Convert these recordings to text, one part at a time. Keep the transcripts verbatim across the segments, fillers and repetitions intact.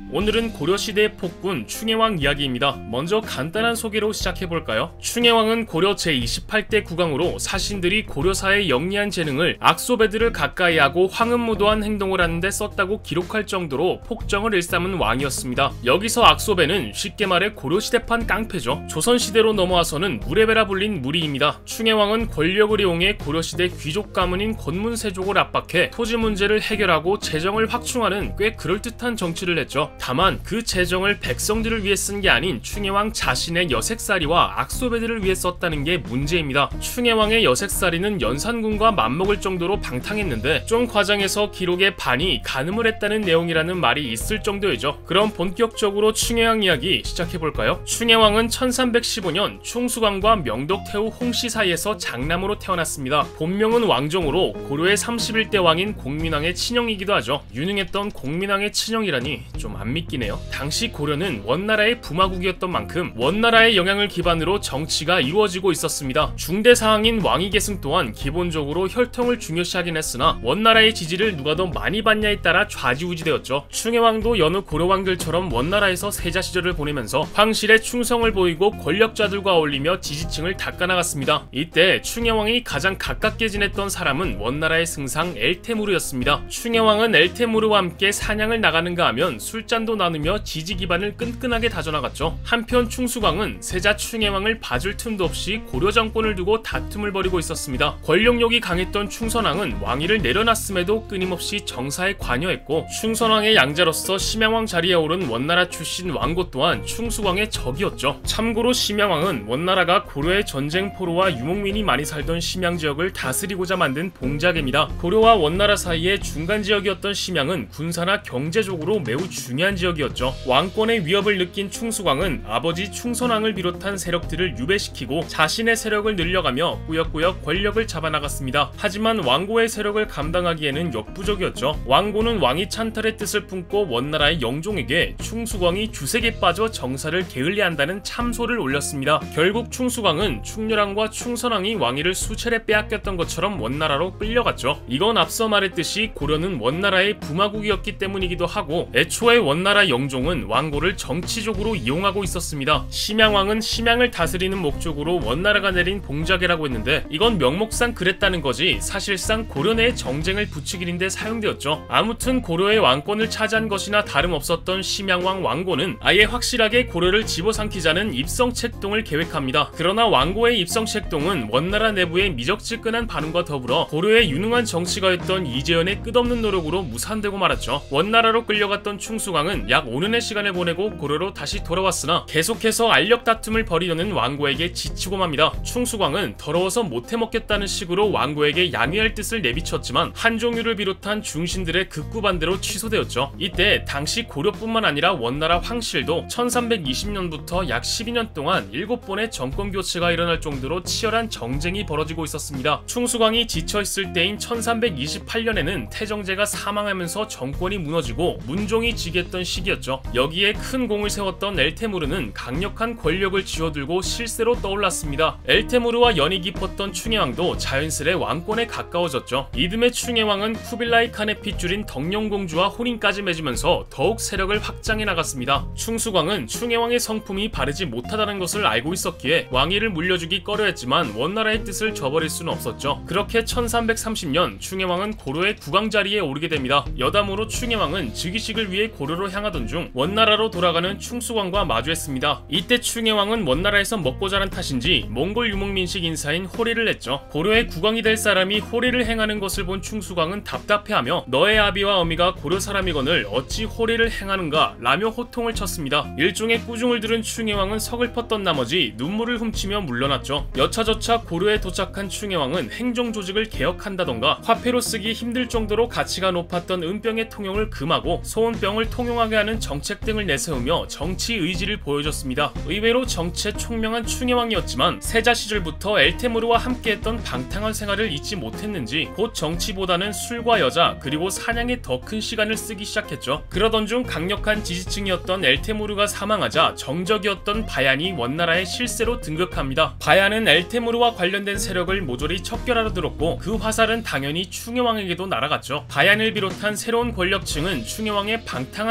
오늘은 고려시대의 폭군 충혜왕 이야기입니다. 먼저 간단한 소개로 시작해볼까요? 충혜왕은 고려 제이십팔 대 국왕으로 사신들이 고려사의 영리한 재능을 악소배들을 가까이하고 황음무도한 행동을 하는데 썼다고 기록할 정도로 폭정을 일삼은 왕이었습니다. 여기서 악소배는 쉽게 말해 고려시대판 깡패죠. 조선시대로 넘어와서는 무례배라 불린 무리입니다. 충혜왕은 권력을 이용해 고려시대 귀족 가문인 권문세족을 압박해 토지 문제를 해결하고 재정을 확충하는 꽤 그럴듯한 정치를 했죠. 다만 그 재정을 백성들을 위해 쓴 게 아닌 충혜왕 자신의 여색살이와 악소배들을 위해 썼다는 게 문제입니다. 충혜왕의 여색살이는 연산군과 맞먹을 정도로 방탕했는데 좀 과장해서 기록의 반이 간음을 했다는 내용이라는 말이 있을 정도이죠. 그럼 본격적으로 충혜왕 이야기 시작해볼까요? 충혜왕은 천삼백십오 년 충수광과 명덕태후 홍씨 사이에서 장남으로 태어났습니다. 본명은 왕종으로 고려의 삼십일 대 왕인 공민왕의 친형이기도 하죠. 유능했던 공민왕의 친형이라니 좀 안 믿기네요. 당시 고려는 원나라의 부마국이었던 만큼 원나라의 영향을 기반으로 정치가 이루어지고 있었습니다. 중대 사항인 왕위 계승 또한 기본적으로 혈통을 중요시하긴 했으나 원나라의 지지를 누가 더 많이 받냐에 따라 좌지우지되었죠. 충혜왕도 여느 고려왕들처럼 원나라에서 세자 시절을 보내면서 황실에 충성을 보이고 권력자들과 어울리며 지지층을 닦아나갔습니다. 이때 충혜왕이 가장 가깝게 지냈던 사람은 원나라의 승상 엘테무르였습니다. 충혜왕은 엘테무르와 함께 사냥을 나가는가 하면 술잔도 나누며 지지 기반을 끈끈하게 다져나갔죠. 한편 충수광은 세자 충혜왕을 봐줄 틈도 없이 고려 정권을 두고 다툼을 벌이고 있었습니다. 권력욕이 강했던 충선왕은 왕위를 내려놨음에도 끊임없이 정사에 관여했고 충선왕의 양자로서 심양왕 자리에 오른 원나라 출신 왕고 또한 충수광의 적이었죠. 참고로 심양왕은 원나라가 고려의 전쟁 포로와 유목민이 많이 살던 심양 지역을 다스리고자 만든 봉자계입니다. 고려와 원나라 사이의 중간 지역이었던 심양은 군사나 경제적으로 매우 중요한 지역이었죠. 왕권의 위협을 느낀 충수광은 아버지 충선왕을 비롯한 세력들을 유배시키고 자신의 세력을 늘려가며 꾸역꾸역 권력을 잡아나갔습니다. 하지만 왕고의 세력을 감당하기에는 역부족이었죠. 왕고는 왕위 찬탈의 뜻을 품고 원나라의 영종에게 충수광이 주색에 빠져 정사를 게을리 한다는 참소를 올렸습니다. 결국 충수광은 충렬왕과 충선왕이 왕위를 수차례 빼앗겼던 것처럼 원나라로 끌려갔죠. 이건 앞서 말했듯이 고려는 원나라의 부마국이었기 때문이기도 하고 애초에 원나라 영종은 왕고를 정치적으로 이용하고 있었습니다. 심양왕은 심양을 다스리는 목적으로 원나라가 내린 봉자계라고 했는데 이건 명목상 그랬다는 거지 사실상 고려 내의 정쟁을 부추기는데 사용되었죠. 아무튼 고려의 왕권을 차지한 것이나 다름없었던 심양왕 왕고는 아예 확실하게 고려를 집어삼키자는 입성책동을 계획합니다. 그러나 왕고의 입성책동은 원나라 내부의 미적지근한 반응과 더불어 고려의 유능한 정치가였던 이재현의 끝없는 노력으로 무산되고 말았죠. 원나라로 끌려갔던 충수광은 약 오 년의 시간을 보내고 고려로 다시 돌아왔으나 계속해서 알력 다툼을 벌이려는 왕고에게 지치고 맙니다. 충수광은 더러워서 못해먹겠다는 식으로 왕고에게 양해할 뜻을 내비쳤지만 한종유를 비롯한 중신들의 극구 반대로 취소되었죠. 이때 당시 고려뿐만 아니라 원나라 황실도 천삼백이십 년부터 약 십이 년 동안 일곱 번의 정권 교체가 일어날 정도로 치열한 정쟁이 벌어지고 있었습니다. 충수광이 지쳐있을 때인 천삼백이십팔 년에는 태정제가 사망하면서 정권이 무너지고 문종이 즉위했던 시기였죠. 여기에 큰 공을 세웠던 엘테무르는 강력한 권력을 쥐어들고 실세로 떠올랐습니다. 엘테무르와 연이 깊었던 충혜왕도 자연스레 왕권에 가까워졌죠. 이듬해 충혜왕은 쿠빌라이 칸의 핏줄인 덕령공주와 혼인까지 맺으면서 더욱 세력을 확장해 나갔습니다. 충수광은 충혜왕의 성품이 바르지 못하다는 것을 알고 있었기에 왕위를 물려주기 꺼려했지만 원나라의 뜻을 저버릴 수는 없었죠. 그렇게 천삼백삼십 년 충혜왕은 고려의 국왕 자리에 오르게 됩니다. 여담으로 충혜왕은 즉위식을 위해 고려로 향하던 중 원나라로 돌아가는 충수광과 마주했습니다. 이때 충혜왕은 원나라에서 먹고 자란 탓인지 몽골 유목민식 인사인 호리를 했죠. 고려의 국왕이 될 사람이 호리를 행하는 것을 본 충수광은 답답해하며 너의 아비와 어미가 고려 사람이거늘 어찌 호리를 행하는가 라며 호통을 쳤습니다. 일종의 꾸중을 들은 충혜왕은 서글펐던 나머지 눈물을 훔치며 물러났죠. 여차저차 고려에 도착한 충혜왕은 행정조직을 개혁한다던가 화폐로 쓰기 힘들 정도로 가치가 높았던 은병의 통용을 금하고 소은병을 통용하게 하는 정책 등을 내세우며 정치 의지를 보여줬습니다. 의외로 정치에 총명한 충혜왕이었지만 세자 시절부터 엘테무르와 함께했던 방탕한 생활을 잊지 못했는지 곧 정치보다는 술과 여자 그리고 사냥에 더 큰 시간을 쓰기 시작했죠. 그러던 중 강력한 지지층이었던 엘테무르가 사망하자 정적이었던 바얀이 원나라의 실세로 등극합니다. 바얀은 엘테무르와 관련된 세력을 모조리 척결하러 들었고 그 화살은 당연히 충혜왕에게도 날아갔죠. 바얀을 비롯한 새로운 권력층은 충혜왕의 방탕한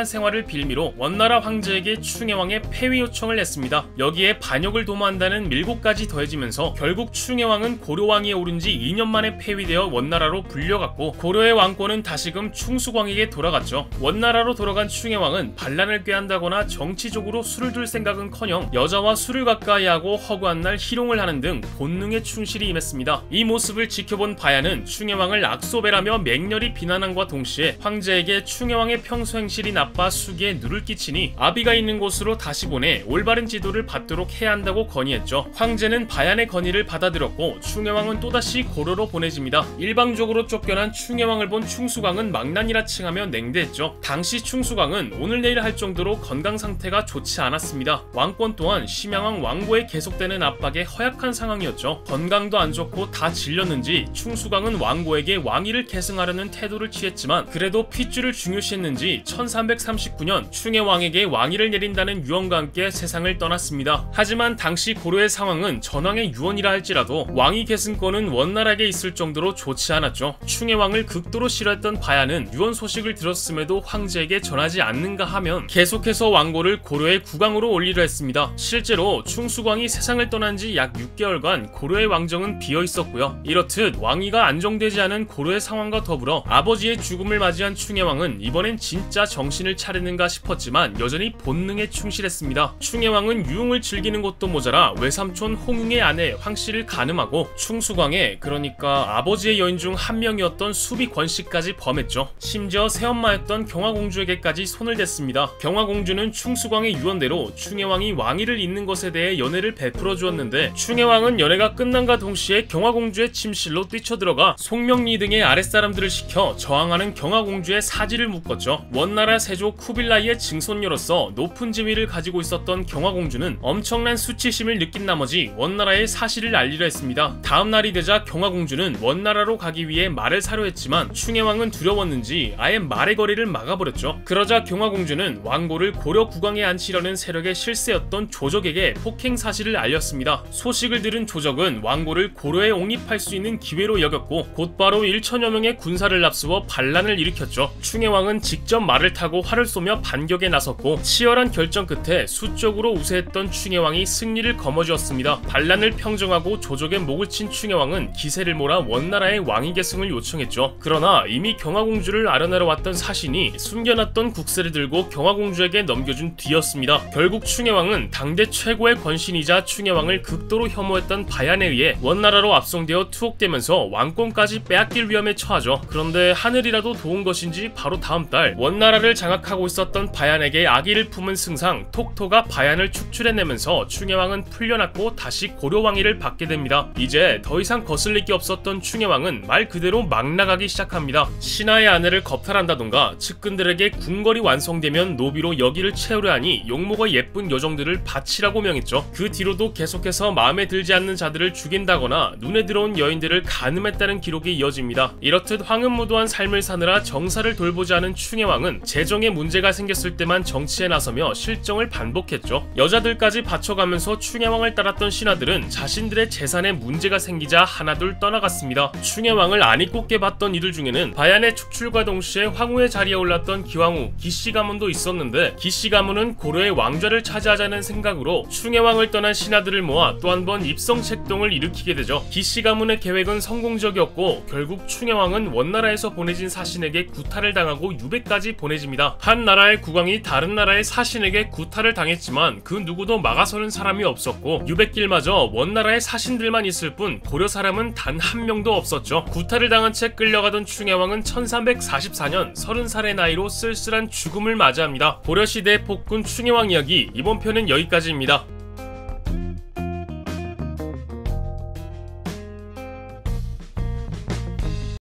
생활을 빌미로 원나라 황제에게 충혜왕의 폐위 요청을 했습니다. 여기에 반역을 도모한다는 밀고까지 더해지면서 결국 충혜왕은 고려왕위에 오른 지 이 년 만에 폐위되어 원나라로 불려갔고, 고려의 왕권은 다시금 충수광에게 돌아갔죠. 원나라로 돌아간 충혜왕은 반란을 꾀한다거나 정치적으로 술을 둘 생각은커녕 여자와 술을 가까이 하고 허구한 날 희롱을 하는 등 본능에 충실히 임했습니다. 이 모습을 지켜본 바야는 충혜왕을 악소배라며 맹렬히 비난함과 동시에 황제에게 충혜왕의 평소 행실이 나빠 수기에 누를 끼치니 아비가 있는 곳으로 다시 보내 올바른 지도를 받도록 해야 한다고 건의했죠. 황제는 바얀의 건의를 받아들였고 충혜왕은 또다시 고려로 보내집니다. 일방적으로 쫓겨난 충혜왕을 본 충수광은 망난이라 칭하며 냉대했죠. 당시 충수광은 오늘 내일 할 정도로 건강 상태가 좋지 않았습니다. 왕권 또한 심양왕 왕고에 계속되는 압박에 허약한 상황이었죠. 건강도 안 좋고 다 질렸는지 충수광은 왕고에게 왕위를 계승하려는 태도를 취했지만, 그래도 핏줄을 중요시했는지 천삼백삼십구 년 충혜왕에게 왕위를 내린다는 유언과 함께 세상을 떠났습니다. 하지만 당시 고려의 상황은 전왕의 유언이라 할지라도 왕위 계승권은 원나라에게 있을 정도로 좋지 않았죠. 충혜왕을 극도로 싫어했던 바야는 유언 소식을 들었음에도 황제에게 전하지 않는가 하면 계속해서 왕고를 고려의 국왕으로 올리려 했습니다. 실제로 충수광이 세상을 떠난 지 약 육 개월간 고려의 왕정은 비어 있었고요. 이렇듯 왕위가 안정되지 않은 고려의 상황과 더불어 아버지의 죽음을 맞이한 충혜왕은 이번엔 진짜 정신을 차리는가 싶었지만 여전히 본능에 충실했습니다. 충혜왕은 유흥을 즐기는 것도 모자라 외삼촌 홍웅의 아내 황씨를 간음하고 충수광의, 그러니까 아버지의 여인 중 한 명이었던 수비 권씨까지 범했죠. 심지어 새엄마였던 경화공주에게까지 손을 댔습니다. 경화공주는 충수광의 유언대로 충혜왕이 왕위를 잇는 것에 대해 연애를 베풀어 주었는데, 충혜왕은 연애가 끝난과 동시에 경화공주의 침실로 뛰쳐들어가 송명리 등의 아랫사람들을 시켜 저항하는 경화공주의 사지를 묶었죠. 원나라 세조 쿠빌라이의 증손녀로서 높은 지위를 가지고 있었던 경화공주는 엄청난 수치심을 느낀 나머지 원나라의 사실을 알리려 했습니다. 다음 날이 되자 경화공주는 원나라로 가기 위해 말을 사려 했지만 충혜왕은 두려웠는지 아예 말의 거리를 막아버렸죠. 그러자 경화공주는 왕고를 고려 국왕에 앉히려는 세력의 실세였던 조적에게 폭행 사실을 알렸습니다. 소식을 들은 조적은 왕고를 고려에 옹립할 수 있는 기회로 여겼고 곧바로 일천여 명의 군사를 앞세워 반란을 일으켰죠. 충혜왕은 직접 말을 타고 활을 쏘며 반격에 나섰고 치열한 결정 끝에 수적으로 우세했던 충혜왕이 승리를 거머쥐었습니다. 반란을 평정하고 조적의 목을 친 충혜왕은 기세를 몰아 원나라의 왕위 계승을 요청했죠. 그러나 이미 경화공주를 아련하러 왔던 사신이 숨겨놨던 국세를 들고 경화공주에게 넘겨준 뒤였습니다. 결국 충혜왕은 당대 최고의 권신이자 충혜왕을 극도로 혐오했던 바얀에 의해 원나라로 압송되어 투옥되면서 왕권까지 빼앗길 위험에 처하죠. 그런데 하늘이라도 도운 것인지 바로 다음 달 원나라를 장악하고 있었던 바얀에게 악의를 품은 승상 톡토가 바얀을 축출해내면서 충혜왕은 풀려났고 다시 고려 왕위를 받게 됩니다. 이제 더 이상 거슬릴 게 없었던 충혜왕은 말 그대로 막 나가기 시작합니다. 신하의 아내를 겁탈한다던가 측근들에게 궁궐이 완성되면 노비로 여기를 채우려 하니 용모가 예쁜 여정들을 바치라고 명했죠. 그 뒤로도 계속해서 마음에 들지 않는 자들을 죽인다거나 눈에 들어온 여인들을 간음했다는 기록이 이어집니다. 이렇듯 황음무도한 삶을 사느라 정사를 돌보지 않은 충혜왕은 재정에 문제가 생겼을 때만 정치에 나서며 실정을 반복했죠. 여자들까지 바쳐가면서 충혜왕을 따랐던 신하들은 자신들의 재산에 문제가 생기자 하나둘 떠나갔습니다. 충혜왕을 안 잊고게 봤던 이들 중에는 바얀의 축출과 동시에 황후의 자리에 올랐던 기왕후 기씨 가문도 있었는데, 기씨 가문은 고려의 왕좌를 차지하자는 생각으로 충혜왕을 떠난 신하들을 모아 또 한 번 입성책동을 일으키게 되죠. 기씨 가문의 계획은 성공적이었고 결국 충혜왕은 원나라에서 보내진 사신에게 구타를 당하고 유배까지 보내집니다. 한 나라의 국왕이 다른 나라의 사신에게 구타를 당했지만 그 누구도 막아서는 사람이 없었고 유배길마저 원나라의 사신들만 있을 뿐 고려 사람은 단 한 명도 없었죠. 구타를 당한 채 끌려가던 충혜왕은 천삼백사십사 년 서른 살의 나이로 쓸쓸한 죽음을 맞이합니다. 고려시대의 폭군 충혜왕 이야기, 이번 편은 여기까지입니다.